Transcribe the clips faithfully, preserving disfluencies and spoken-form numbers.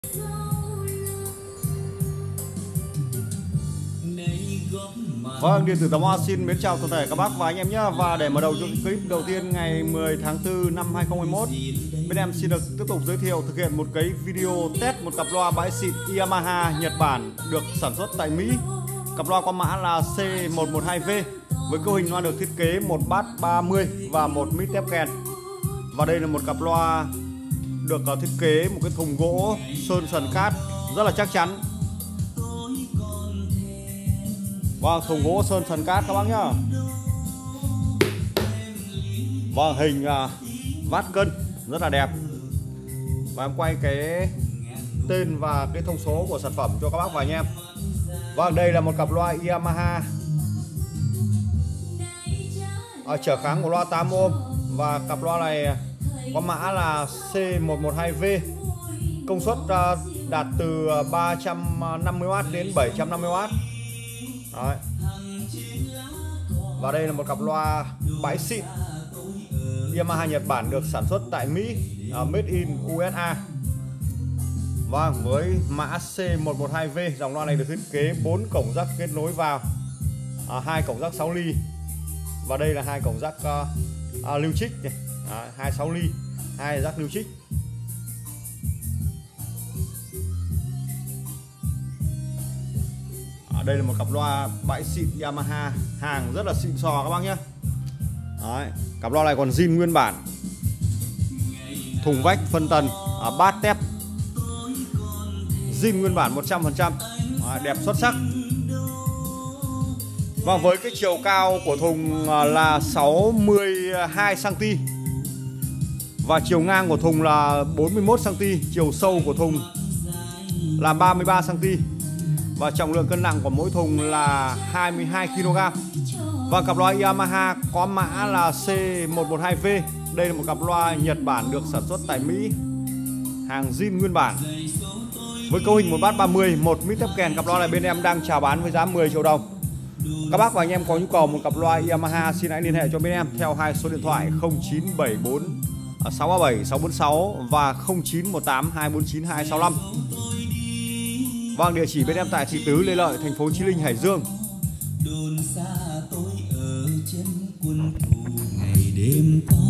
Vâng, điện tử Tà Hoa xin mến chào toàn thể các bác và anh em nhé. Và để mở đầu cho clip đầu tiên ngày mười tháng tư năm hai không hai mốt, bên em xin được tiếp tục giới thiệu thực hiện một cái video test một cặp loa bãi xịn Yamaha Nhật Bản được sản xuất tại Mỹ. Cặp loa có mã là C một một hai V với cấu hình loa được thiết kế một bass ba mươi và một mic tép kèn. Và đây là một cặp loa được thiết kế một cái thùng gỗ sơn sần cát rất là chắc chắn. Vâng, thùng gỗ sơn sần cát các bác nhá. Vâng, hình uh, vát cân rất là đẹp. Và em quay cái tên và cái thông số của sản phẩm cho các bác và anh em. Vâng, đây là một cặp loa Yamaha à, trở kháng của loa tám ohm. Và cặp loa này có mã là C một một hai V, công suất uh, đạt từ ba trăm năm mươi oát đến bảy trăm năm mươi oát. Đấy. Và đây là một cặp loa bãi xịn Yamaha Nhật Bản được sản xuất tại Mỹ, uh, made in u ét a. Vâng, với mã C một một hai V, dòng loa này được thiết kế bốn cổng jack kết nối vào, hai uh, cổng jack sáu ly. Và đây là hai cổng jack uh, uh, lưu trích này, uh, hai sáu ly, hai jack lưu trích. Đây là một cặp loa bãi xịn Yamaha, hàng rất là xịn sò các bác nhé. Đấy, cặp loa này còn zin nguyên bản, thùng vách phân tần, à, bát tép zin nguyên bản một trăm phần trăm, à, đẹp xuất sắc. Và với cái chiều cao của thùng là sáu mươi hai xăng ti mét và chiều ngang của thùng là bốn mươi mốt xăng ti mét, chiều sâu của thùng là ba mươi ba xăng ti mét. Và trọng lượng cân nặng của mỗi thùng là hai mươi hai ki lô gam. Và cặp loa Yamaha có mã là C một một hai V. Đây là một cặp loa Nhật Bản được sản xuất tại Mỹ, hàng zin nguyên bản, với cấu hình một bass ba mươi, một mic tép kèn. Cặp loa này bên em đang chào bán với giá mười triệu đồng. Các bác và anh em có nhu cầu một cặp loa Yamaha xin hãy liên hệ cho bên em theo hai số điện thoại không chín bảy bốn sáu ba bảy sáu bốn sáu và không chín một tám hai bốn chín hai sáu năm. Vâng, địa chỉ bên em tại thị tứ Lê Lợi, thành phố Chí Linh, Hải Dương. Đồn xa tôi ở chân quân thù ngày đêm có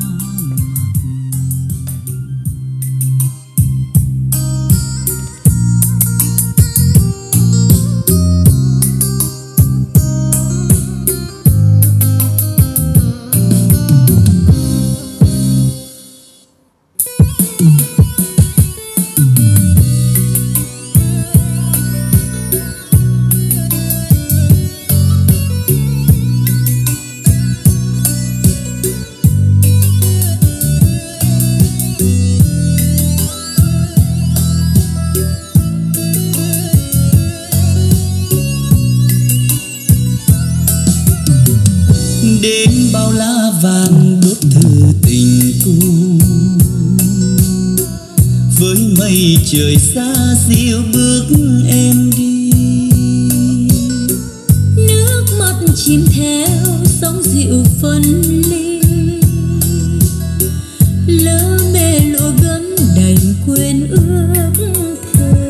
đêm bao la vàng đốt thư tình cũ, với mây trời xa dịu bước em đi, nước mắt chìm theo sóng dịu phân ly, lỡ mê lụa gấm đành quên ước thề.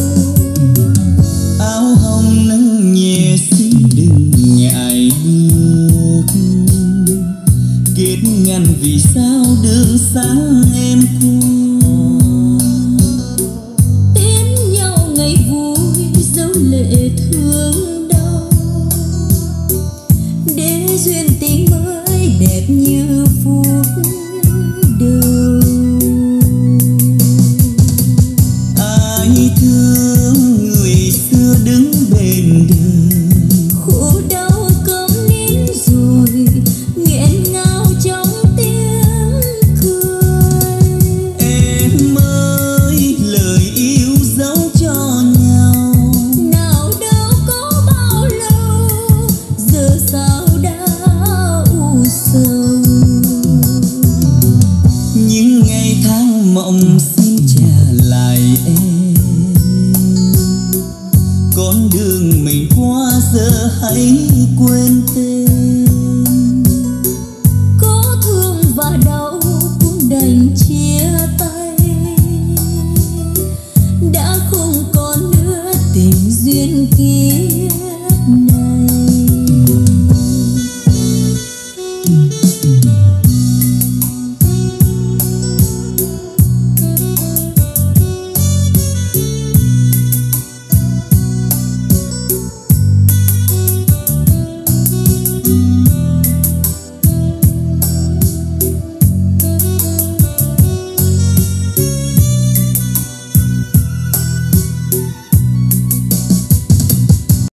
Áo hồng nâng nhẹ xin đừng ngại bước, kết ngăn vì sao đường sáng em qua, đến nhau ngày vui dấu lệ thương đau, để duyên tình mới đẹp như phút đầu. ai thương người xưa đứng bên đời, Khổ đau câm nín rồi nghẹn ngào trong tiếng cười. em ơi lời yêu dấu cho nhau, Nào đâu có bao lâu giờ sao đã u sầu. những ngày tháng mộng xin trả lại em, con đường mình qua giờ hãy quên tên.